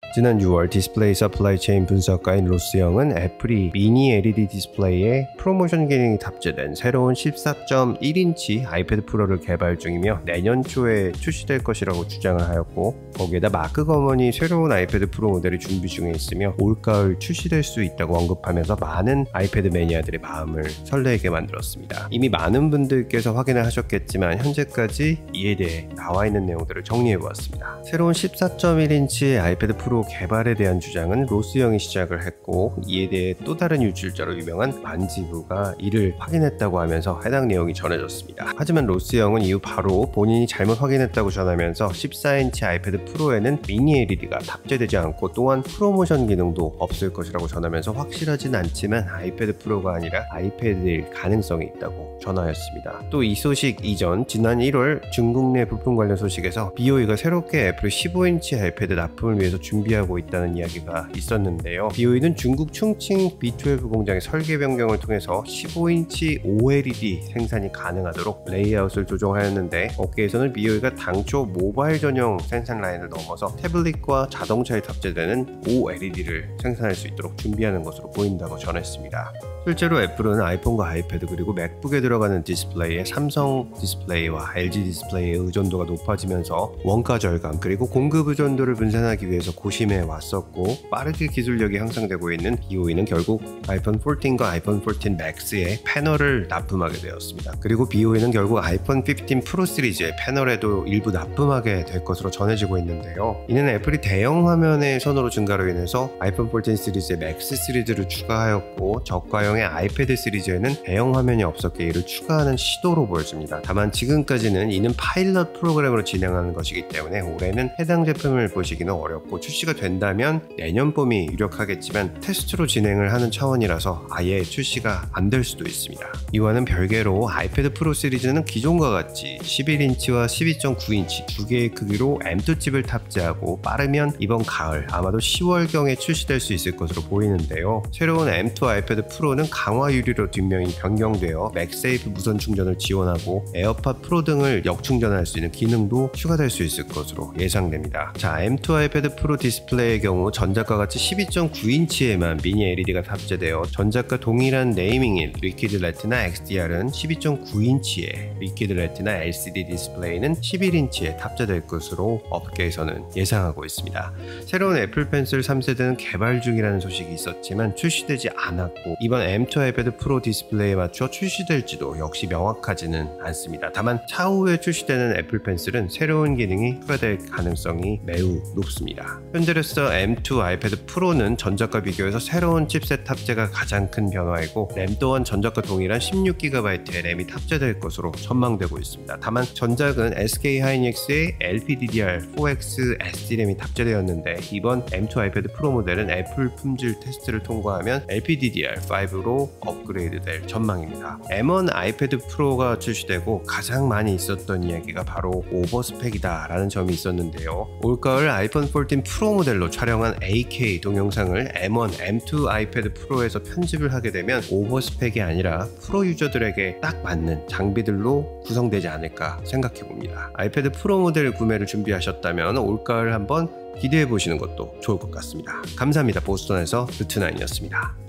지난 6월 디스플레이 서플라이 체인 분석가인 로스영은 애플이 미니 LED 디스플레이에 프로모션 기능이 탑재된 새로운 14.1인치 아이패드 프로를 개발 중이며 내년 초에 출시될 것이라고 주장을 하였고, 거기에다 마크 거먼이 새로운 아이패드 프로 모델을 준비 중에 있으며 올가을 출시될 수 있다고 언급하면서 많은 아이패드 매니아들의 마음을 설레게 만들었습니다. 이미 많은 분들께서 확인을 하셨겠지만 현재까지 이에 대해 나와 있는 내용들을 정리해 보았습니다. 새로운 14.1인치 아이패드 프로 개발에 대한 주장은 로스영이 시작을 했고, 이에 대해 또 다른 유출자로 유명한 만지부가 이를 확인했다고 하면서 해당 내용이 전해졌습니다. 하지만 로스영은 이후 바로 본인이 잘못 확인했다고 전하면서 14인치 아이패드 프로에는 미니 LED가 탑재되지 않고 또한 프로모션 기능도 없을 것이라고 전하면서 확실하진 않지만 아이패드 프로가 아니라 아이패드일 가능성이 있다고 전하였습니다. 또 이 소식 이전 지난 1월 중국 내 부품 관련 소식에서 BOE가 새롭게 애플의 15인치 아이패드 납품을 위해서 준비하고 있다는 이야기가 있었는데요. BOE는 중국 충칭 B12 공장의 설계 변경을 통해서 15인치 OLED 생산이 가능하도록 레이아웃을 조정하였는데, 업계에서는 BOE가 당초 모바일 전용 생산 라인을 넘어서 태블릿과 자동차에 탑재되는 OLED를 생산할 수 있도록 준비하는 것으로 보인다고 전했습니다. 실제로 애플은 아이폰과 아이패드 그리고 맥북에 들어가는 디스플레이에 삼성 디스플레이와 LG 디스플레이의 의존도가 높아지면서 원가 절감 그리고 공급 의존도를 분산하기 위해서 고심해 왔었고, 빠르게 기술력이 향상되고 있는 BOE는 결국 아이폰 14과 아이폰 14 맥스에 패널을 납품하게 되었습니다. 그리고 BOE는 결국 아이폰 15 프로 시리즈의 패널에도 일부 납품하게 될 것으로 전해지고 있는데요. 이는 애플이 대형 화면의 선호도 증가로 인해서 아이폰 14 시리즈의 맥스 시리즈를 추가하였고, 저가형의 아이패드 시리즈에는 대형 화면이 없었기에 이를 추가하는 시도로 보여집니다. 다만 지금까지는 이는 파일럿 프로그램으로 진행하는 것이기 때문에 올해는 해당 제품을 보시기는 어렵고, 출시가 된다면 내년 봄이 유력하겠지만 테스트로 진행을 하는 차원이라서 아예 출시가 안 될 수도 있습니다. 이와는 별개로 아이패드 프로 시리즈는 기존과 같이 11인치와 12.9인치 두 개의 크기로 M2 칩을 탑재하고 빠르면 이번 가을 아마도 10월경에 출시될 수 있을 것으로 보이는데요. 새로운 M2 아이패드 프로는 강화 유리로 뒷면이 변경되어 맥세이프 무선 충전을 지원하고 에어팟 프로 등을 역충전할 수 있는 기능도 추가될 수 있을 것으로 예상됩니다. 자, M2 아이패드 프로 디스플레이의 경우 전작과 같이 12.9인치에만 미니 LED가 탑재되어 전작과 동일한 네이밍인 리퀴드 레티나 XDR은 12.9인치에 리퀴드 레티나 LCD 디스플레이는 11인치에 탑재될 것으로 업계에서는 예상하고 있습니다. 새로운 애플 펜슬 3세대는 개발 중이라는 소식이 있었지만 출시되지 않았고, 이번 M2 아이패드 프로 디스플레이에 맞춰 출시될지도 역시 명확하지는 않습니다. 다만 차후에 출시되는 애플 펜슬은 새로운 기능이 추가될 가능성이 매우 높습니다. 현재로서 M2 아이패드 프로는 전작과 비교해서 새로운 칩셋 탑재가 가장 큰 변화이고, 램 또한 전작과 동일한 16GB의 램이 탑재될 것으로 전망되고 있습니다. 다만 전작은 SK 하이닉스의 LPDDR4X SD램이 탑재되었는데, 이번 M2 아이패드 프로 모델은 애플 품질 테스트를 통과하면 LPDDR5로 업그레이드될 전망입니다. M1 아이패드 프로가 출시되고 가장 많이 있었던 이야기가 바로 오버스펙이다 라는 점이 있었는데요. 올가을 아이폰 14 프로 모델로 촬영한 AK 동영상을 M1, M2 아이패드 프로에서 편집을 하게 되면 오버스펙이 아니라 프로 유저들에게 딱 맞는 장비들로 구성되지 않을까 생각해 봅니다. 아이패드 프로 모델 구매를 준비하셨다면 올가을 한번 기대해 보시는 것도 좋을 것 같습니다. 감사합니다. 보스턴에서 루트나인이었습니다.